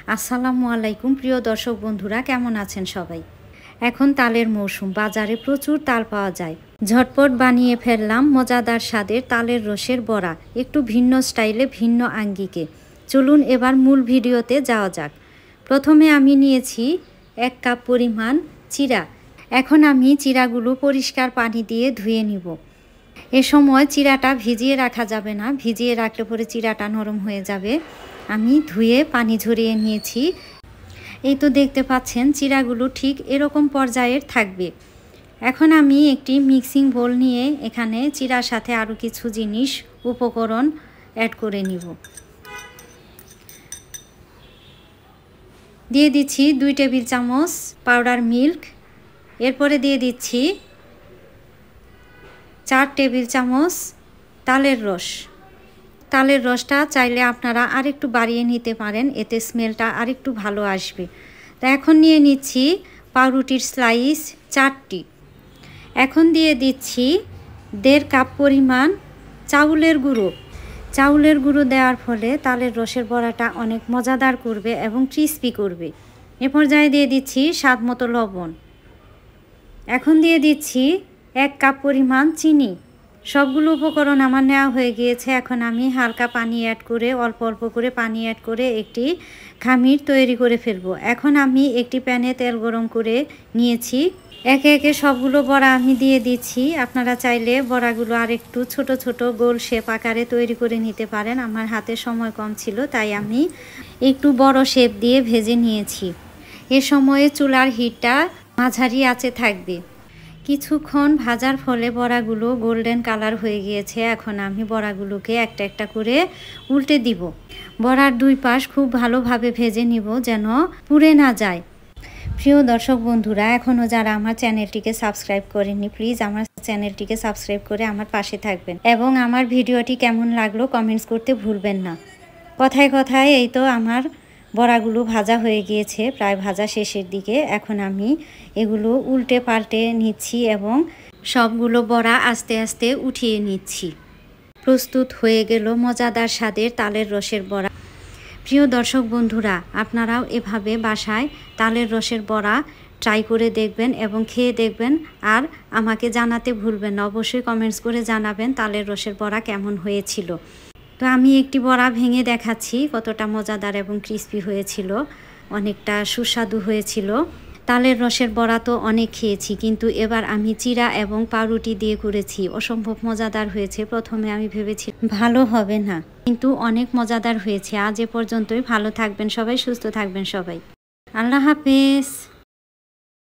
আসসালামু আলাইকুম প্রিয় দর্শক বন্ধুরা, কেমন আছেন সবাই? এখন তালের মৌসুম, বাজারে প্রচুর তাল পাওয়া যায়। ঝটপট বানিয়ে ফেললাম মজাদার স্বাদের তালের রসের বড়া, একটু ভিন্ন স্টাইলে, ভিন্ন আঙ্গিকে। চলুন এবার মূল ভিডিওতে যাওয়া যাক। প্রথমে আমি নিয়েছি 1 কাপ পরিমাণ চিড়া। এখন আমি চিড়াগুলো পরিষ্কার পানি দিয়ে ধুয়ে নিব। এ সময় চিড়াটা ভিজিয়ে রাখা যাবে না, ভিজিয়ে রাখলে পরে চিড়াটা নরম হয়ে যাবে। আমি ধুয়ে পানি ঝরিয়ে নিয়েছি। এই তো দেখতে পাচ্ছেন চিড়াগুলো ঠিক এরকম পর্যায়ের থাকবে। এখন আমি একটি মিক্সিং বোল নিয়ে এখানে চিড়ার সাথে আরও কিছু জিনিস উপকরণ অ্যাড করে নিব। দিয়ে দিচ্ছি 2 টেবিল চামচ পাউডার মিল্ক। এরপরে দিয়ে দিচ্ছি 4 টেবিল চামচ তালের রস। তালের রসটা চাইলে আপনারা আরেকটু বাড়িয়ে নিতে পারেন, এতে স্মেলটা আরেকটু ভালো আসবে। তো এখন নিয়ে নিচ্ছি পাউরুটির স্লাইস 4টি। এখন দিয়ে দিচ্ছি 1.5 কাপ পরিমাণ চাউলের গুঁড়ো। চাউলের গুঁড়ো দেওয়ার ফলে তালের রসের বড়াটা অনেক মজাদার করবে এবং ক্রিস্পি করবে। এ পর্যায়ে দিয়ে দিচ্ছি স্বাদ মতো লবণ। এখন দিয়ে দিচ্ছি 1 কাপ পরিমাণ চিনি। সবগুলো উপকরণ আমার নেওয়া হয়ে গিয়েছে। এখন আমি হালকা পানি অ্যাড করে, অল্প অল্প করে পানি অ্যাড করে একটি খামির তৈরি করে ফেলবো। এখন আমি একটি প্যানে তেল গরম করে নিয়েছি। একে একে সবগুলো বড়া আমি দিয়ে দিচ্ছি। আপনারা চাইলে বড়াগুলো আর একটু ছোট ছোট গোল শেপ আকারে তৈরি করে নিতে পারেন। আমার হাতে সময় কম ছিল, তাই আমি একটু বড় শেপ দিয়ে ভেজে নিয়েছি। এ সময়ে চুলার হিটটা মাঝারি আঁচে থাকবে। কিছুক্ষণ ভাজার ফলে বড়াগুলো গোল্ডেন কালার হয়ে গিয়েছে। এখন আমি বড়াগুলোকে একটা একটা করে উল্টে দিব। বড়ার 2 পাশ খুব ভালোভাবে ভেজে নিব, যেন পুড়ে না যায়। প্রিয় দর্শক বন্ধুরা, এখনও যারা আমার চ্যানেলটিকে সাবস্ক্রাইব করেননি, প্লিজ আমার চ্যানেলটিকে সাবস্ক্রাইব করে আমার পাশে থাকবেন এবং আমার ভিডিওটি কেমন লাগলো কমেন্টস করতে ভুলবেন না। কথায় কথায় এই তো আমার বড়াগুলো ভাজা হয়ে গিয়েছে, প্রায় ভাজা শেষের দিকে। এখন আমি এগুলো উল্টে পাল্টে নিচ্ছি এবং সবগুলো বড়া আস্তে আস্তে উঠিয়ে নিচ্ছি। প্রস্তুত হয়ে গেল মজাদার স্বাদের তালের রসের বড়া। প্রিয় দর্শক বন্ধুরা, আপনারাও এভাবে বাসায় তালের রসের বড়া ট্রাই করে দেখবেন এবং খেয়ে দেখবেন, আর আমাকে জানাতে ভুলবেন না। অবশ্যই কমেন্টস করে জানাবেন তালের রসের বড়া কেমন হয়েছিল। তো আমি একটি বড়া ভেঙে দেখাচ্ছি কতটা মজাদার এবং ক্রিস্পি হয়েছিল, অনেকটা সুস্বাদু হয়েছিল। তালের রসের বড়া তো অনেক খেয়েছি, কিন্তু এবার আমি চিড়া এবং পাউরুটি দিয়ে করেছি, অসম্ভব মজাদার হয়েছে। প্রথমে আমি ভেবেছি ভালো হবে না, কিন্তু অনেক মজাদার হয়েছে। আজ এ পর্যন্তই। ভালো থাকবেন সবাই, সুস্থ থাকবেন সবাই। আল্লাহ হাফেজ।